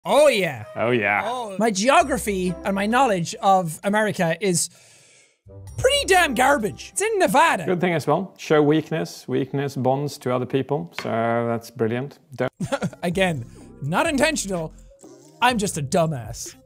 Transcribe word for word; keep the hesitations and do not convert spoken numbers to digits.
Oh yeah. Oh yeah. Oh. My geography and my knowledge of America is pretty damn garbage. It's in Nevada. Good thing as well. Show weakness. Weakness bonds to other people. So that's brilliant. Don't Again, not intentional. I'm just a dumbass.